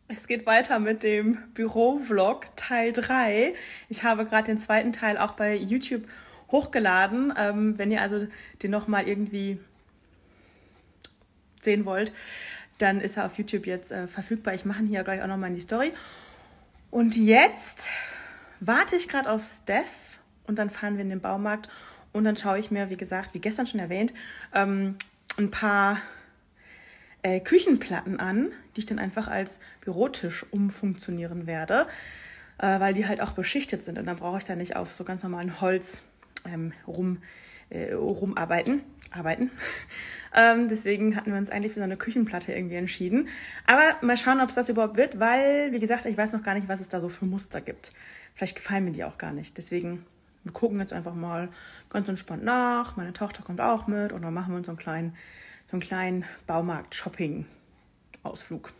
Es geht weiter mit dem Büro-Vlog Teil 3. Ich habe gerade den zweiten Teil auch bei YouTube hochgeladen. Wenn ihr also den nochmal irgendwie sehen wollt, dann ist er auf YouTube jetzt verfügbar. Ich mache ihn hier gleich auch nochmal in die Story. Und jetzt warte ich gerade auf Steph und dann fahren wir in den Baumarkt und dann schaue ich mir, wie gesagt, wie gestern schon erwähnt, ein paar Küchenplatten an, die ich dann einfach als Bürotisch umfunktionieren werde, weil die halt auch beschichtet sind und dann brauche ich da nicht auf so ganz normalen Holz rumarbeiten. Deswegen hatten wir uns eigentlich für so eine Küchenplatte irgendwie entschieden. Aber mal schauen, ob es das überhaupt wird, weil, wie gesagt, ich weiß noch gar nicht, was es da so für Muster gibt. Vielleicht gefallen mir die auch gar nicht. Deswegen, wir gucken jetzt einfach mal ganz entspannt nach. Meine Tochter kommt auch mit und dann machen wir uns so einen kleinen Baumarkt-Shopping-Ausflug.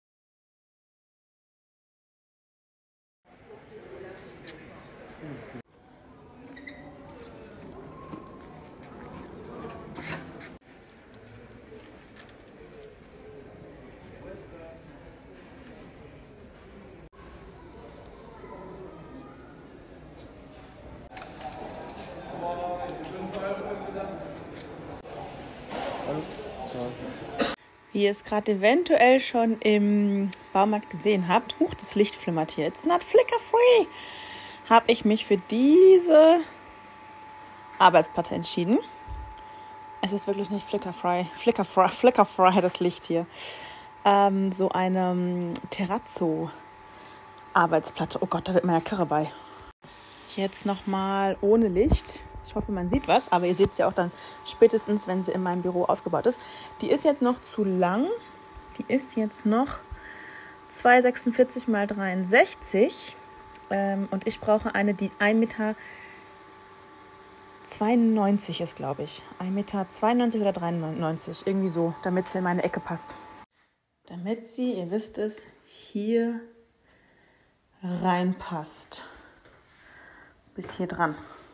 Wie ihr es gerade eventuell schon im Baumarkt gesehen habt, das Licht flimmert hier, it's not flicker-free, habe ich mich für diese Arbeitsplatte entschieden. Es ist wirklich nicht flicker-free, das Licht hier. So eine Terrazzo-Arbeitsplatte. Oh Gott, da wird meine Karre bei. Jetzt nochmal ohne Licht. Ich hoffe, man sieht was, aber ihr seht sie auch dann spätestens, wenn sie in meinem Büro aufgebaut ist. Die ist jetzt noch zu lang. Die ist jetzt noch 2,46 x 63. Und ich brauche eine, die 1,92 Meter ist, glaube ich. 1,92 Meter oder 93, irgendwie so, damit sie in meine Ecke passt. Damit sie, ihr wisst es, hier reinpasst. Bis hier dran.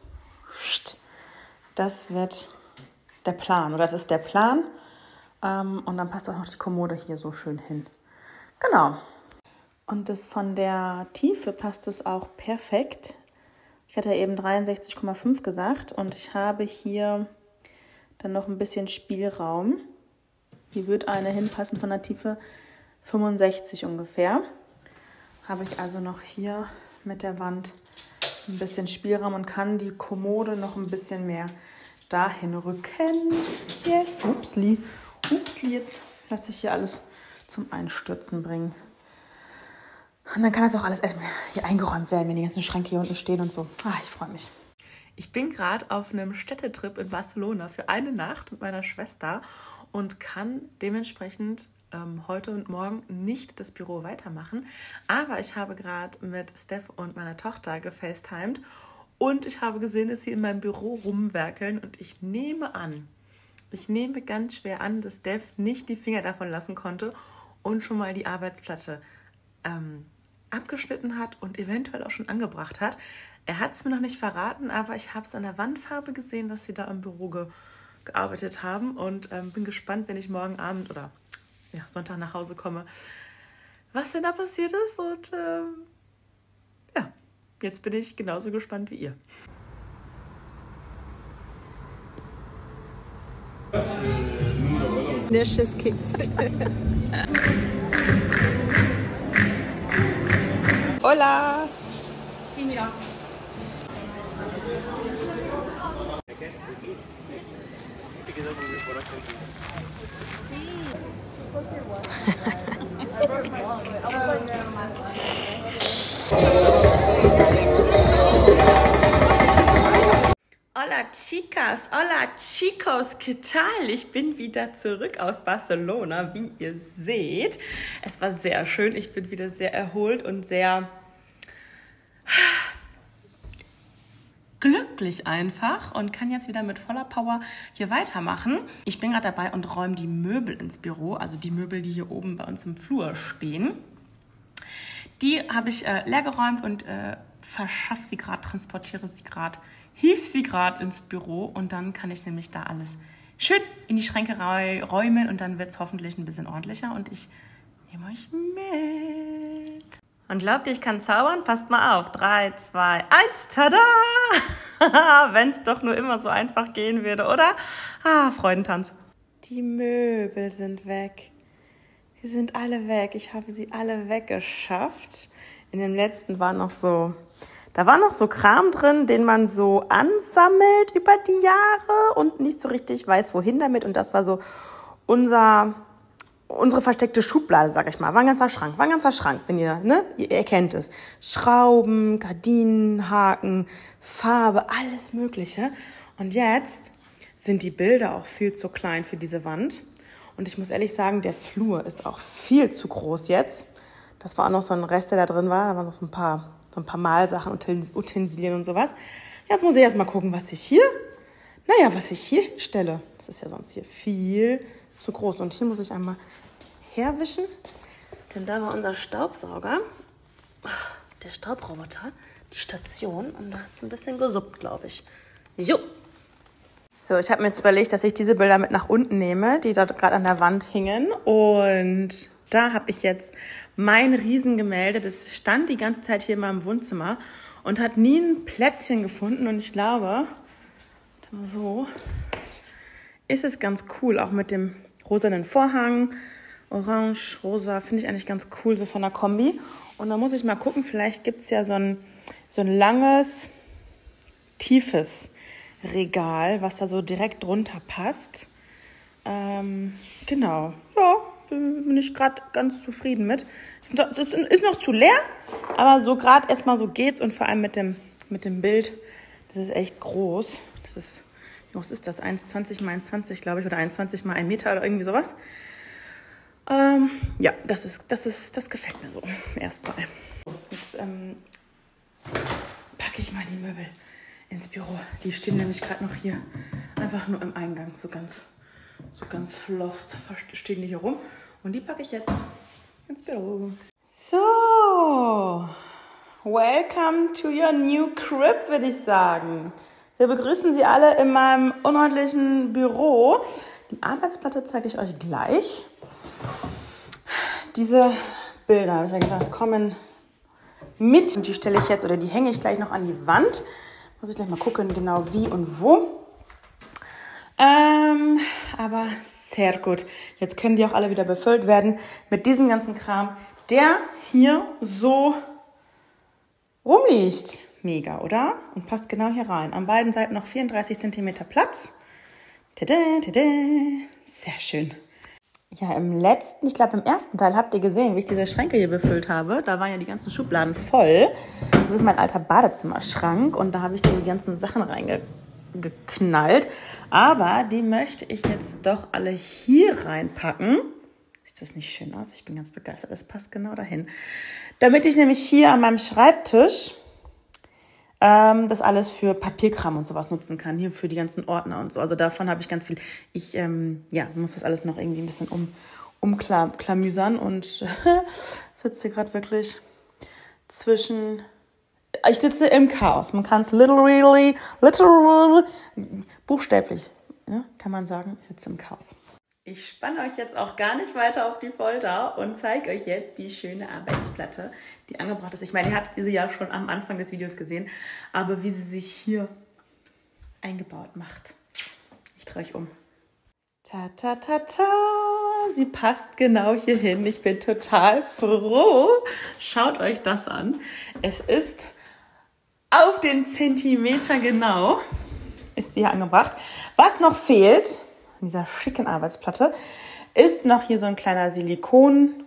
Das wird der Plan, oder das ist der Plan. Und dann passt auch noch die Kommode hier so schön hin. Genau. Und das von der Tiefe passt es auch perfekt. Ich hatte ja eben 63,5 gesagt und ich habe hier dann noch ein bisschen Spielraum. Hier wird eine hinpassen von der Tiefe 65 ungefähr. Habe ich also noch hier mit der Wand ein bisschen Spielraum und kann die Kommode noch ein bisschen mehr dahin rücken. Yes, upsli, jetzt lasse ich hier alles zum Einstürzen bringen. Und dann kann das auch alles erstmal hier eingeräumt werden, wenn die ganzen Schränke hier unten stehen und so. Ich freue mich. Ich bin gerade auf einem Städtetrip in Barcelona für eine Nacht mit meiner Schwester und kann dementsprechend heute und morgen nicht das Büro weitermachen. Aber ich habe gerade mit Steph und meiner Tochter gefacetimed und ich habe gesehen, dass sie in meinem Büro rumwerkeln und ich nehme ganz schwer an, dass Steph nicht die Finger davon lassen konnte und schon mal die Arbeitsplatte abgeschnitten hat und eventuell auch schon angebracht hat. Er hat es mir noch nicht verraten, aber ich habe es an der Wandfarbe gesehen, dass sie da im Büro gearbeitet haben und bin gespannt, wenn ich morgen Abend oder Sonntag nach Hause komme, was denn da passiert ist. Und jetzt bin ich genauso gespannt wie ihr. Der Schiss kickt. Hola! Sí, mira. Hola chicas, hola chicos, ¿qué tal? Ich bin wieder zurück aus Barcelona, wie ihr seht. Es war sehr schön, ich bin wieder sehr erholt und sehr glücklich einfach und kann jetzt wieder mit voller Power hier weitermachen. Ich bin gerade dabei und räume die Möbel ins Büro, also die Möbel, die hier oben bei uns im Flur stehen. Die habe ich leer geräumt und verschaffe sie gerade, transportiere sie gerade, hief sie gerade ins Büro und dann kann ich nämlich da alles schön in die Schränke räumen und dann wird es hoffentlich ein bisschen ordentlicher und ich nehme euch mit. Und glaubt ihr, ich kann zaubern? Passt mal auf. 3, 2, 1, tada! Wenn es doch nur immer so einfach gehen würde, oder? Freudentanz. Die Möbel sind weg. Sie sind alle weg. Ich habe sie alle weggeschafft. In dem letzten war noch so Kram drin, den man so ansammelt über die Jahre und nicht so richtig weiß, wohin damit. Und das war so unsere versteckte Schublade, sag ich mal. War ein ganzer Schrank, wenn ihr kennt es. Schrauben, Gardinen, Haken, Farbe, alles Mögliche. Und jetzt sind die Bilder auch viel zu klein für diese Wand. Und ich muss ehrlich sagen, der Flur ist auch viel zu groß jetzt. Das war auch noch so ein Rest, der da drin war. Da waren noch so ein paar Malsachen, Utensilien und sowas. Jetzt muss ich erst mal gucken, was ich hier stelle. Das ist ja sonst hier viel zu groß. Und hier muss ich einmal herwischen, denn da war unser Staubsauger, der Staubroboter, die Station, und da hat es ein bisschen gesuppt, glaube ich. So, ich habe mir jetzt überlegt, dass ich diese Bilder mit nach unten nehme, die dort gerade an der Wand hingen, und da habe ich jetzt mein Riesengemälde, das stand die ganze Zeit hier in meinem Wohnzimmer und hat nie ein Plätzchen gefunden, und ich glaube, so ist es ganz cool, auch mit dem rosanen Vorhang, orange, rosa, finde ich eigentlich ganz cool, so von der Kombi. Und da muss ich mal gucken, vielleicht gibt es ja so ein langes, tiefes Regal, was da so direkt drunter passt. Genau, ja, bin ich gerade ganz zufrieden mit. Es ist noch zu leer, aber so gerade erstmal so geht's, und vor allem mit dem Bild, das ist echt groß. Wie groß ist das? 1,20 mal 1,20, glaube ich, oder 1,20 mal 1 Meter oder irgendwie sowas. Ja, das gefällt mir so erstmal. Jetzt packe ich mal die Möbel ins Büro. Die stehen nämlich gerade noch hier einfach nur im Eingang, so ganz lost stehen die hier rum. Und die packe ich jetzt ins Büro. So, welcome to your new crib, würde ich sagen. Wir begrüßen Sie alle in meinem unordentlichen Büro. Die Arbeitsplatte zeige ich euch gleich. Diese Bilder, habe ich ja gesagt, kommen mit. Und die stelle ich jetzt, oder die hänge ich gleich noch an die Wand. Muss ich gleich mal gucken, genau wie und wo. Aber sehr gut. Jetzt können die auch alle wieder befüllt werden mit diesem ganzen Kram, der hier so rumliegt. Mega, oder? Und passt genau hier rein. An beiden Seiten noch 34 cm Platz. Tada, tada. Sehr schön. Ja, im ersten Teil habt ihr gesehen, wie ich diese Schränke hier befüllt habe. Da waren ja die ganzen Schubladen voll. Das ist mein alter Badezimmerschrank, und da habe ich so die ganzen Sachen reingeknallt. Aber die möchte ich jetzt doch alle hier reinpacken. Sieht das nicht schön aus? Ich bin ganz begeistert. Das passt genau dahin. Damit ich nämlich hier an meinem Schreibtisch das alles für Papierkram und sowas nutzen kann, hier für die ganzen Ordner und so. Also davon habe ich ganz viel. Ich muss das alles noch irgendwie ein bisschen umklamüsern und sitze hier gerade wirklich ich sitze im Chaos. Man kann es literally, buchstäblich, kann man sagen, ich sitze im Chaos. Ich spanne euch jetzt auch gar nicht weiter auf die Folter und zeige euch jetzt die schöne Arbeitsplatte, die angebracht ist. Ich meine, ihr habt sie ja schon am Anfang des Videos gesehen, aber wie sie sich hier eingebaut macht. Ich drehe euch um. Ta, ta, ta, ta. Sie passt genau hier hin. Ich bin total froh. Schaut euch das an. Es ist auf den Zentimeter genau, ist sie hier angebracht. Was noch fehlt an dieser schicken Arbeitsplatte, ist noch hier so ein kleiner Silikonrand,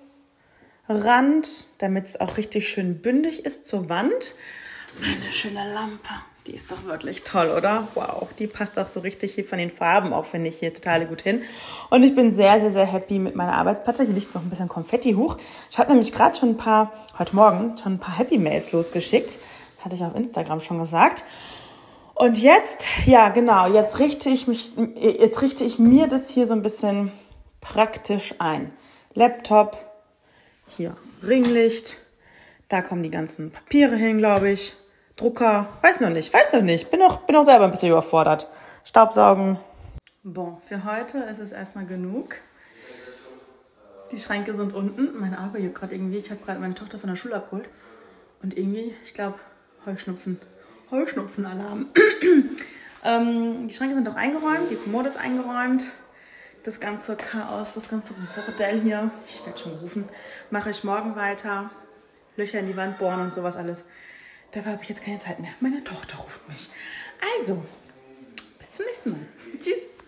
damit es auch richtig schön bündig ist zur Wand. Meine schöne Lampe, die ist doch wirklich toll, oder? Wow, die passt auch so richtig hier von den Farben auch, finde ich, hier total gut hin. Und ich bin sehr, sehr, sehr happy mit meiner Arbeitsplatte. Hier liegt noch ein bisschen Konfetti hoch. Ich habe nämlich gerade heute Morgen schon ein paar Happy-Mails losgeschickt. Hatte ich auf Instagram schon gesagt. Und jetzt, ja genau, jetzt richte ich mir das hier so ein bisschen praktisch ein. Laptop, hier Ringlicht, da kommen die ganzen Papiere hin, glaube ich. Drucker, weiß noch nicht, bin auch selber ein bisschen überfordert. Staubsaugen. Bon, für heute ist es erstmal genug. Die Schränke sind unten. Mein Auge juckt gerade irgendwie. Ich habe gerade meine Tochter von der Schule abgeholt. Und irgendwie, ich glaube, Heuschnupfenalarm. Die Schränke sind auch eingeräumt. Die Kommode ist eingeräumt. Das ganze Chaos, das ganze Bordell hier, ich werde schon gerufen, mache ich morgen weiter. Löcher in die Wand bohren und sowas alles. Dafür habe ich jetzt keine Zeit mehr. Meine Tochter ruft mich. Also, bis zum nächsten Mal. Tschüss.